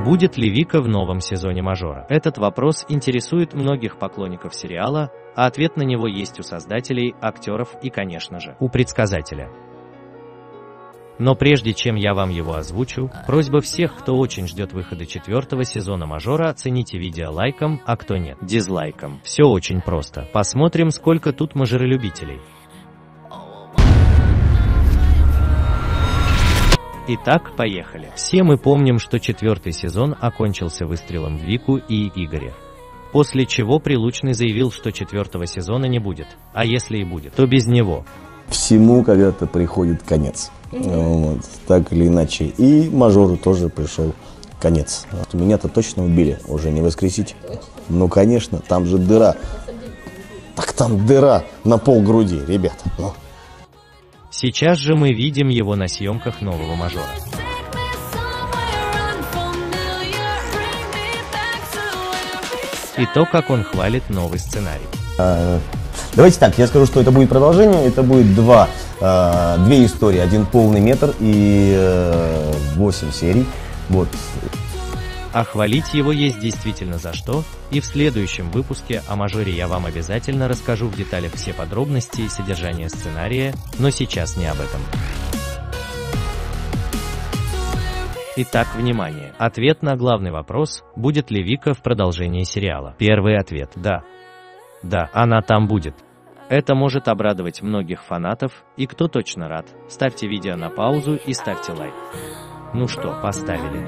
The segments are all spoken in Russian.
Будет ли Вика в новом сезоне «Мажора»? Этот вопрос интересует многих поклонников сериала, а ответ на него есть у создателей, актеров и, конечно же, у предсказателя. Но прежде чем я вам его озвучу, просьба всех, кто очень ждет выхода 4-го сезона «Мажора», оцените видео лайком, а кто нет, дизлайком. Все очень просто. Посмотрим, сколько тут мажоролюбителей. Итак, поехали. Все мы помним, что 4-й сезон окончился выстрелом в Вику и Игоря. После чего Прилучный заявил, что 4-го сезона не будет, а если и будет, то без него. Всему когда-то приходит конец. Вот, так или иначе. И «Мажору» тоже пришел конец. Вот, меня-то точно убили, уже не воскресить. Ну, конечно, там же дыра. Так там дыра на полгруди, ребята. Ну. Сейчас же мы видим его на съемках нового «Мажора». И то, как он хвалит новый сценарий. Давайте так, я скажу, что это будет продолжение. Это будет две истории, один полный метр и 8 серий. Вот. А хвалить его есть действительно за что, и в следующем выпуске о «Мажоре» я вам обязательно расскажу в деталях все подробности и содержание сценария, но сейчас не об этом. Итак, внимание! Ответ на главный вопрос, будет ли Вика в продолжении сериала. Первый ответ – да. Да, она там будет. Это может обрадовать многих фанатов, и кто точно рад, ставьте видео на паузу и ставьте лайк. Ну что, поставили?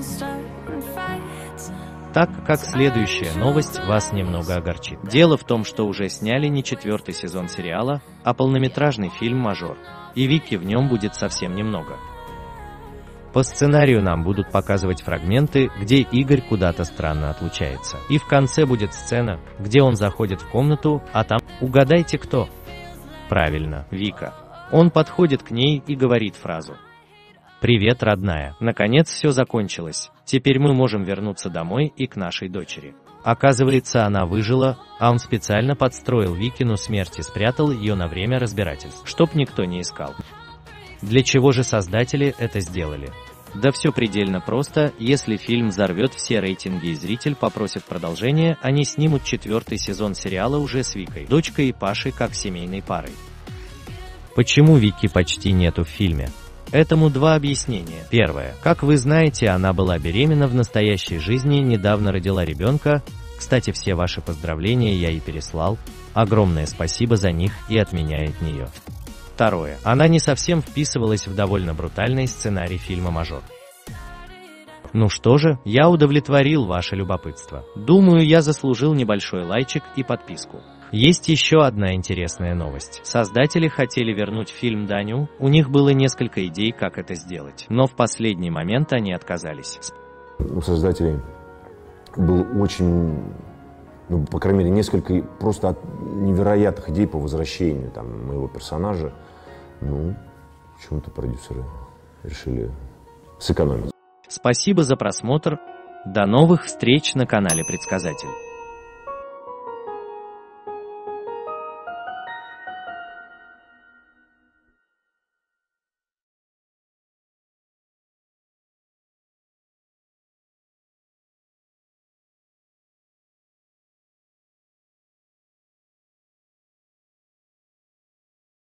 Так как следующая новость вас немного огорчит. Дело в том, что уже сняли не 4-й сезон сериала, а полнометражный фильм «Мажор», и Вики в нем будет совсем немного. По сценарию нам будут показывать фрагменты, где Игорь куда-то странно отлучается. И в конце будет сцена, где он заходит в комнату, а там, угадайте кто? Правильно, Вика. Он подходит к ней и говорит фразу: «Привет, родная, наконец все закончилось, теперь мы можем вернуться домой и к нашей дочери». Оказывается, она выжила, а он специально подстроил Викину смерть и спрятал ее на время разбирательств, чтоб никто не искал. Для чего же создатели это сделали? Да все предельно просто, если фильм взорвет все рейтинги и зритель попросит продолжения, они снимут 4-й сезон сериала уже с Викой, дочкой и Пашей как семейной парой. Почему Вики почти нету в фильме? Этому два объяснения. Первое. Как вы знаете, она была беременна в настоящей жизни, недавно родила ребенка. Кстати, все ваши поздравления я ей переслал. Огромное спасибо за них и от меня и от нее. Второе. Она не совсем вписывалась в довольно брутальный сценарий фильма «Мажор». Ну что же, я удовлетворил ваше любопытство. Думаю, я заслужил небольшой лайчик и подписку. Есть еще одна интересная новость. Создатели хотели вернуть фильм Даню, у них было несколько идей, как это сделать, но в последний момент они отказались. У создателей был очень, по крайней мере, несколько просто невероятных идей по возвращению моего персонажа. Почему-то продюсеры решили сэкономить. Спасибо за просмотр. До новых встреч на канале Предсказатель.